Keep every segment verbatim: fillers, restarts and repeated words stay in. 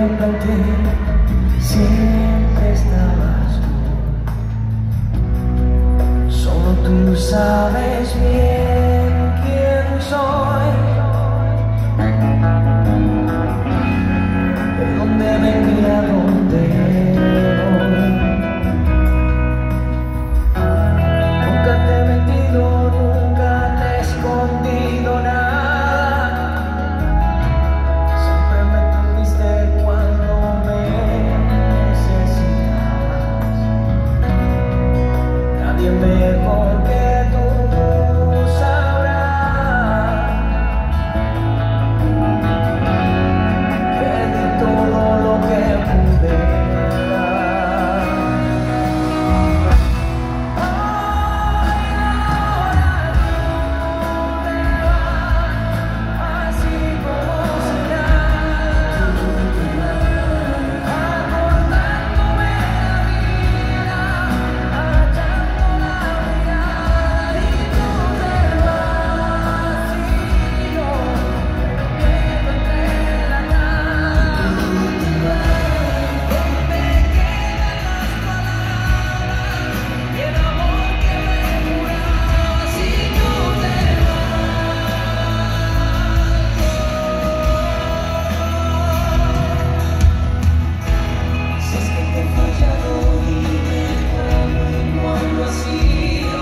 ejemplo en que siempre estabas tú. Solo tú sabes bien quién soy, de dónde venía, dónde voy. Nunca te he mentido, nunca te he escondido nada. Siempre me tuviste cuando me necesitabas. Nadie mejor que tú sabrá que di todo lo que pude dar. Así como si nada, acordándome la vida, agachando la mirada, y tú te vas y yo me quedo entre la nada. ¿Dónde quedan las palabras y el amor que me jurabas si tú te Si es que te he fallado, dime cómo y cuándo ha sido.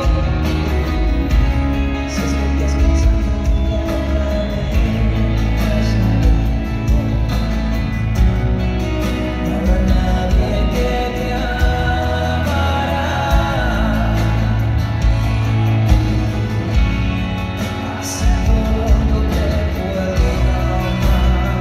Si es que te has pensado otra vez, no habrá nadie que te amará. Hace cuánto te puedo amar.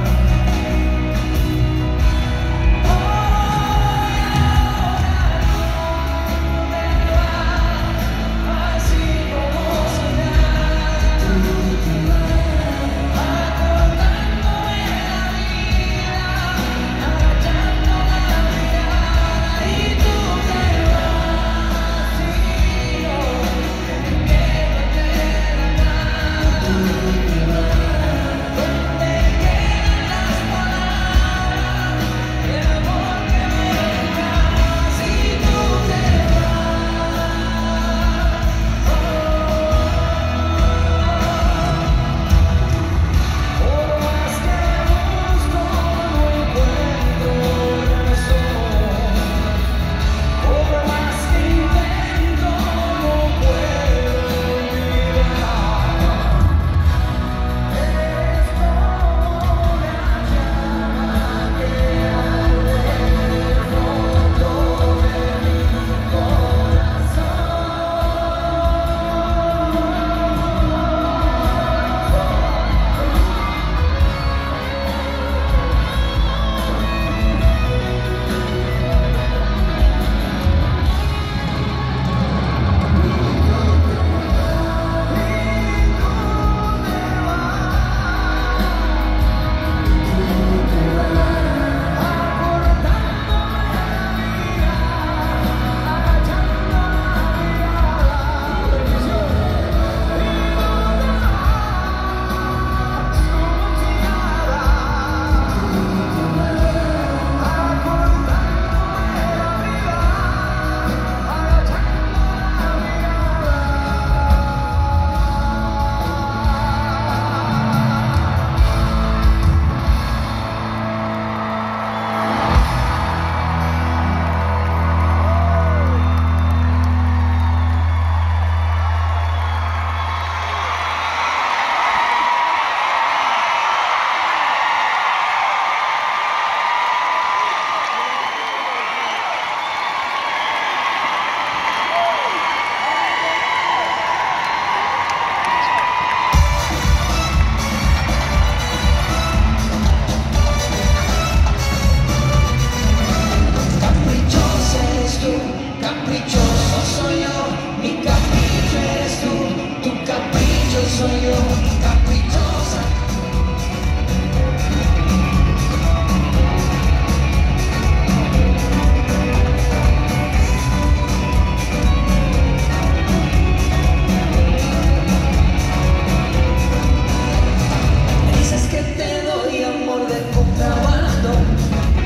Así como si nada, acordándome la vida, agachando la mirada, y tú te vas y yo me quedo entre la nada. ¿Dónde quedan las palabras y el amor que me jurabas si tú te Por más que busco no encuentro razón, por más que intento no puedo olvidar. Eres como una llama que arde en el fondo de mi corazón. Caprichosa eres tú, caprichoso soy yo, mi capricho eres tú, tu capricho soy yo, caprichosa. Me dices que te doy amor de contrabando,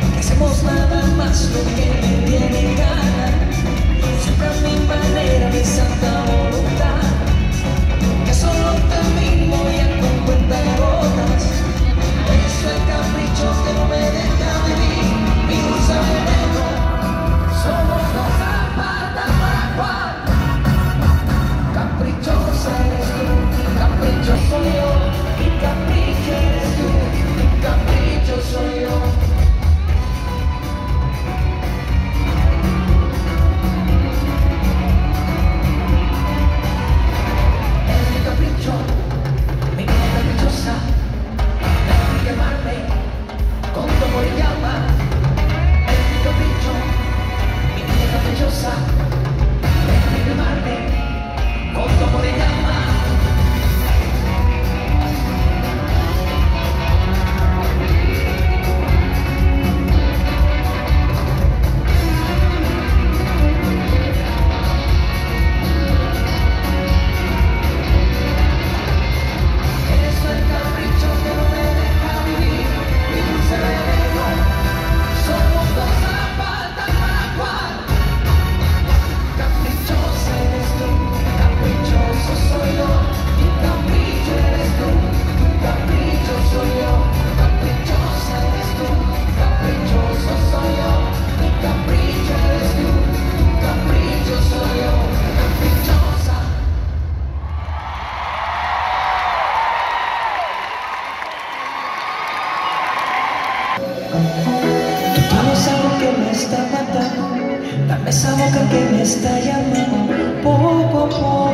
esa boca que me está llamando poco a poco.